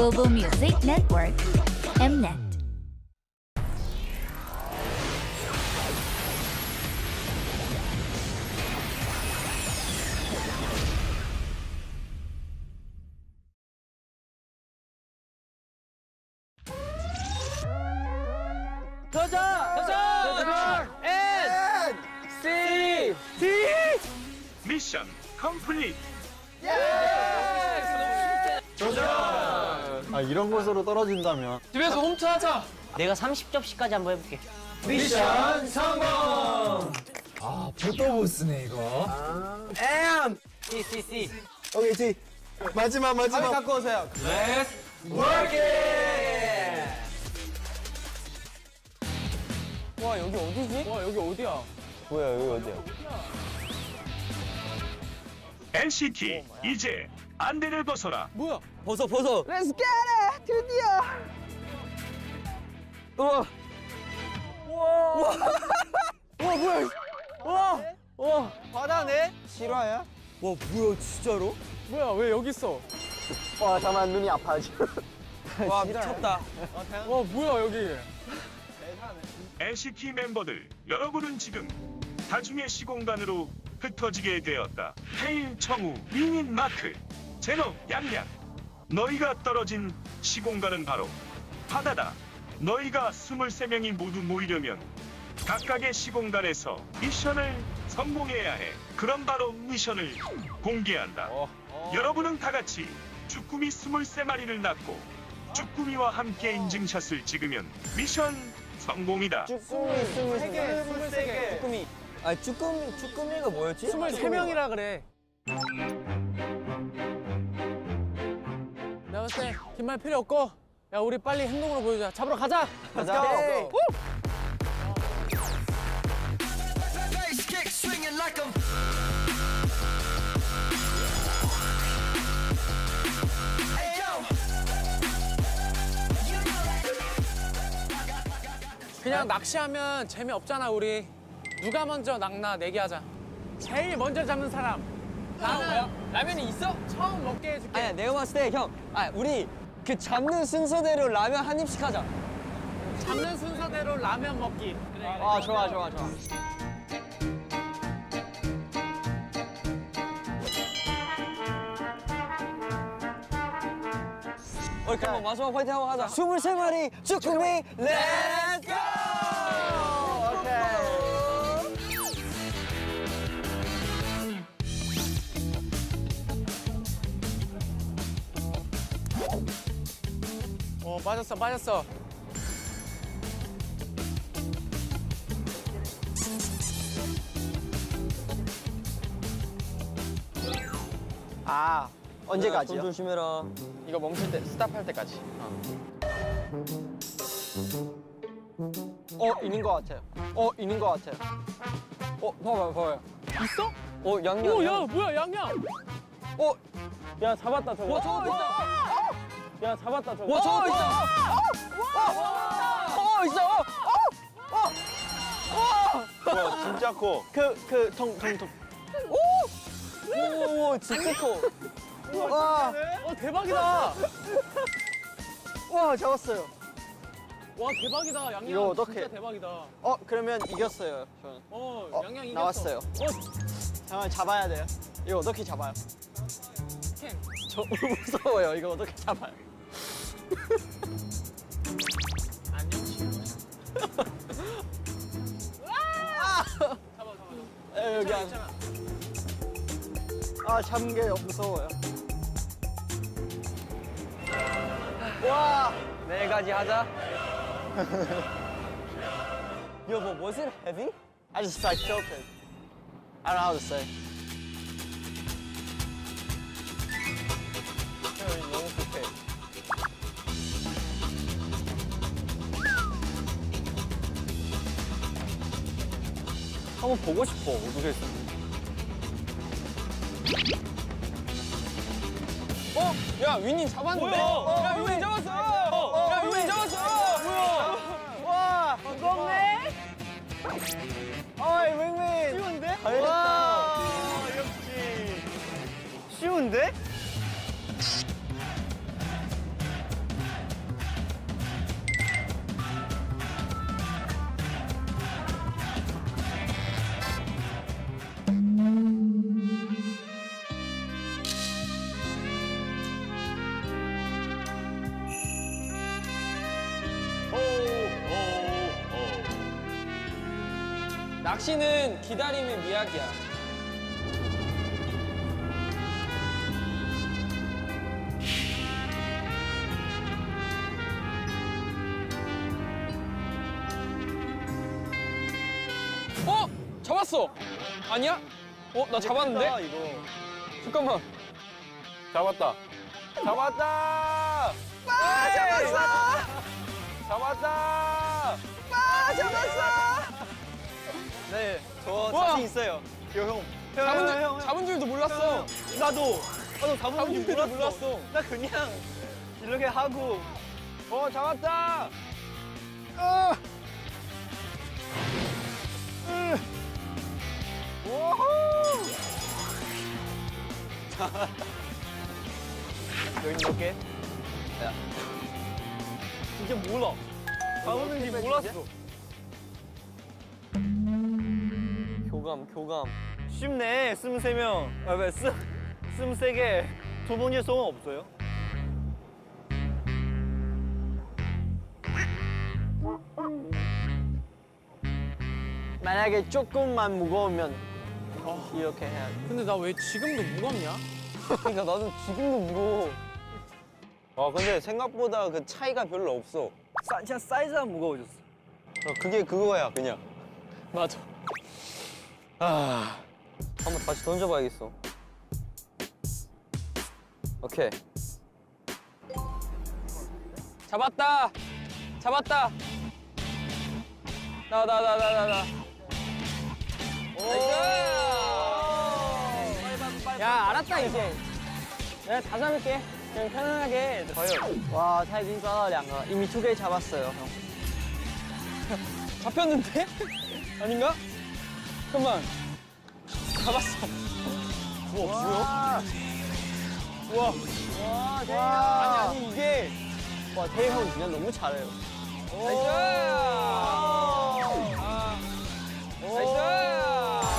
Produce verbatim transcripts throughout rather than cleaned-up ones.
Global Music Network, Mnet. 도전! 도전! N! C! D! 미션 컴플릿! 도전! 아, 이런 곳으로 떨어진다면 집에서 홈트하자! 내가 삼십 접시까지 한번 해볼게. 미션 성공! 아, 포토보스네 이거. 아. M! C, C, C. 오케이, 지 마지막 마지막 갖고 오세요. Let's work it! 와, 여기 어디지? 와, 여기 어디야? 뭐야, 여기 어디야? 엔시티 이제 안대를 벗어라. 뭐야? 벗어 벗어. Let's get it! 드디어! 우와! 우와! 우와! 우와, 뭐야? 우와! 우와! 바다네? 실화야? 와, 뭐야, 진짜로? 뭐야, 왜 여기 있어? 와, 잠깐 눈이 아파 지금. 와, 미쳤다. 와, 뭐야, 여기? 엔시티 멤버들, 여러분은 지금 다중의 시공간으로 흩어지게 되었다. 헤일, 청우, 민인, 마크, 제노, 양양. 너희가 떨어진 시공간은 바로 바다다. 너희가 스물세 명이 모두 모이려면 각각의 시공간에서 미션을 성공해야 해. 그럼 바로 미션을 공개한다. 어, 어. 여러분은 다 같이 쭈꾸미 스물세 마리를 낳고 쭈꾸미와 함께 인증샷을 찍으면 미션 성공이다. 쭈꾸미 스물세 개. 스물세 개. 쭈꾸미. 아, 쭈꾸미 쭈꾸미가 뭐였지? 스물세 명이라 그래. 내가 봤을 때 긴 말 필요 없고, 야, 우리 빨리 행동으로 보여주자. 잡으러 가자. 가자. 오케이. 그냥 낚시하면 재미없잖아, 우리. 누가 먼저 낚나 내기하자. 제일 먼저 잡는 사람. 나는 라면이 있어? 처음 먹게 해줄게. 아니야, 내가 봤을 때 형, 아 우리 그 잡는 순서대로 라면 한 입씩 하자. 잡는 순서대로 라면 먹기. 그래. 아, 좋아, 좋아, 좋아. 우리 그럼 마지막 파이팅 하고 하자. 스물세 마리 쭈꾸미, 렛츠 고! 어, 빠졌어, 빠졌어. 아, 언제 손 가지요? 조심해라. 이거 멈출 때, 스탑할 때까지. 어, 있는 것 같아요. 어, 있는 것 같아요. 어, 봐봐요, 봐봐요. 있어? 어, 양양. 오, 야, 뭐야, 양양. 어, 야, 잡았다, 저거. 와, 저거 있다. 야, 잡았다, 저거. 와, 저거 있다. 어, 있어! 와, 진짜 커. 그, 그, 통, 통, 통. 오, 진짜 커. 와, 어, 대박이다. 와, 잡았어요. 와, 대박이다. 양양. 이거 어떡해. 진짜 대박이다. 어, 그러면 이겼어요, 저는. 어, 어, 양양 이겼어. 나왔어요. 어, 잠깐만, 잡아야 돼요. 이거 어떻게 잡아요? 캔. 저 무서워요. 이거 어떻게 잡아요? 안녕, 친구. 잡아, 잡아, 잡아. 에, 여기 안. 있잖아. 아, 잡는 게 무서워요. 와, 네 가지 하자. 여보, was it heavy? I just like felt it. I don't know how to say. 너무 급해. 한번 보고 싶어, 어떻게 했었는지. 어? 야, 윈님 잡았는데? 뭐야? 야, 윈님 잡았어! 야, 윈님 잡았어! 뭐야? 와, 무겁네? 어이, 윙윙. 쉬운데? 와, 역시. 쉬운데? 낚시는 기다림의 미학이야. 어? 잡았어. 아니야? 어? 나 잡았는데? 크다, 이거. 잠깐만. 잡았다. 잡았다. 아, 잡았어. 잡았다. 아, 잡았어. 네, 저 우와. 자신 있어요. 요 형. 형, 잡은 형, 줄, 형, 형. 잡은 줄도 몰랐어. 나도. 나도 잡은 잡은 줄 줄도 몰랐어. 몰랐어. 나 그냥 이렇게 하고. 어, 잡았다. 어. 으. 오호. 여기 몇 개? 야. 진짜 몰라. 잡았는지 몰랐어. 교감, 교감. 쉽네, 스물세 명. 아, 왜, 스, 스물세 개. 두 번째 소원 없어요? 만약에 조금만 무거우면 이렇게 해야 돼. 근데 나 왜 지금도 무겁냐? 그러니까 나도 지금도 무거워. 아, 근데 생각보다 그 차이가 별로 없어. 사, 진짜 사이즈가 무거워졌어. 어, 그게 그거야, 그냥. 맞아. 아, 한번 다시 던져봐야겠어. 오케이. 잡았다. 잡았다. 나, 나, 나, 나, 나, 나. 야, 알았다, 이제. 내가 다 잡을게. 그냥 편안하게. 와, 他已经抓到两个 이미 두 개 잡았어요, 형. 잡혔는데? 아닌가? 잠깐만. 잡았어. 우와, 뭐야? 우와. 와, 태희 아니, 아니, 이게. 와, 태희 형 진짜 너무 잘해요. 나이스! 아. 나이스!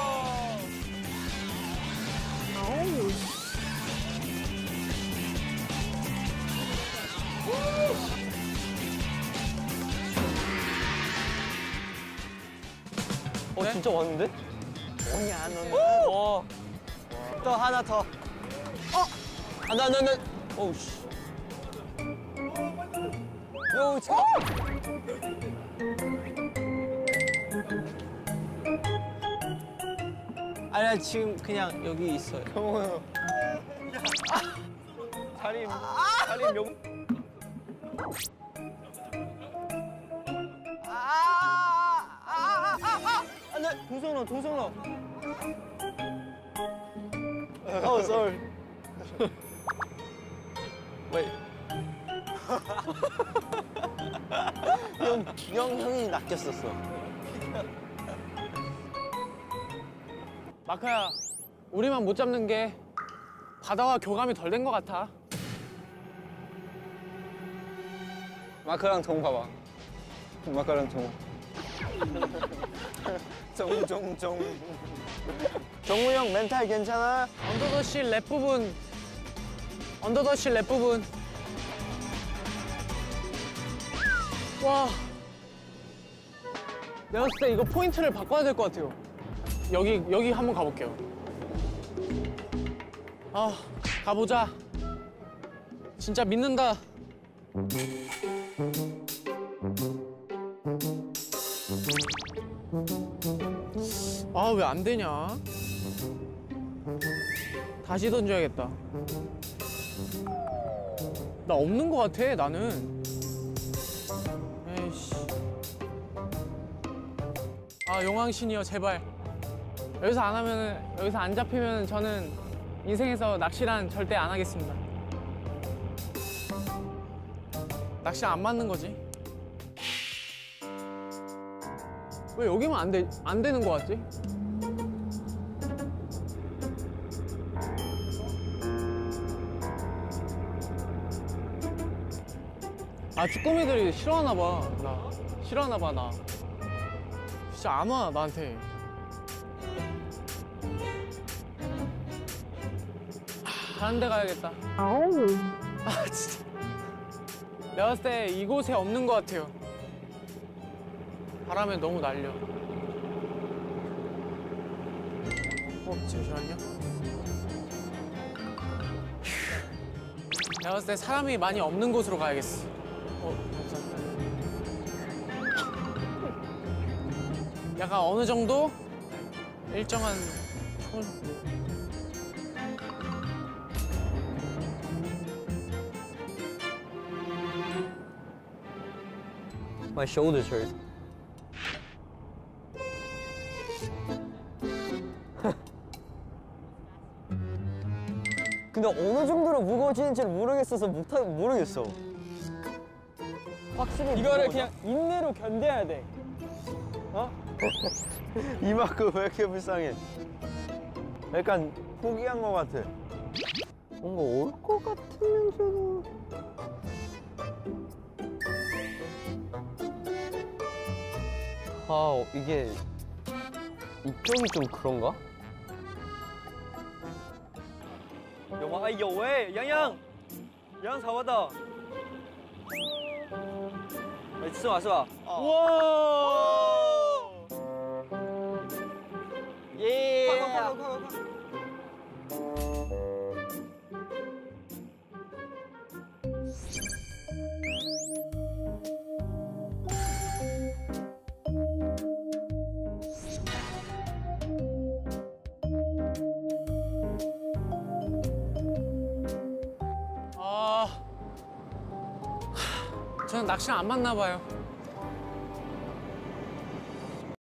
어, 진짜 왔는데? 뭐냐, 너는. 와. 또 하나 더. 아, 나, 나, 나. 어우, 씨. 요, 참. 아니야, 지금 그냥 여기 있어요. 경호 자리, 자리 명. 안 돼! 동성로, 동성로. 어, sorry. 왜? 형, 형, 형이 낚였었어. 마크야, 우리만 못 잡는 게 바다와 교감이 덜 된 것 같아. 마크랑 정 봐봐. 마크랑 정. 정, 정, 정. 정우 형 멘탈 괜찮아? 언더더시 랩 부분. 언더더시 랩 부분. 와. 내가 봤을 때 이거 포인트를 바꿔야 될 것 같아요. 여기, 여기 한번 가볼게요. 아, 가보자. 진짜 믿는다. 아, 왜 안 되냐? 다시 던져야겠다. 나 없는 것 같아, 나는. 에이씨. 아, 용왕신이여, 제발. 여기서 안 하면은, 여기서 안 잡히면 저는 인생에서 낚시란 절대 안 하겠습니다. 낚시 안 맞는 거지. 왜 여기만 안 돼, 안 되는 거 같지? 아, 쭈꾸미들이 싫어하나 봐. 나 싫어하나 봐, 나. 진짜 안 와, 나한테. 아, 다른 데 가야겠다. 아, 진짜. 내가 봤을 때 이곳에 없는 것 같아요. 바람에 너무 날려. 어, 잠시만요. 휴. 내가 봤을 때 사람이 많이 없는 곳으로 가야겠어. 어, 감사합니다. 약간 어느 정도 일정한 톤. My shoulders hurt. 근데 어느 정도로 무거워지는지를 모르겠어서 못하 모르겠어. 확실히 이거를 그냥 인내로 견뎌야 돼. 어? 이만큼 왜 이렇게 불쌍해? 약간 포기한 것 같아. 뭔가 올 것 같으면서도. 아 어, 이게 이쪽이 좀 그런가? 有吗？哎，有哎，洋洋，洋洋找不到。哎，是吗？是吧？哇！耶！快快快快快快！ 아, 저는 낚시를 안 맞나 봐요.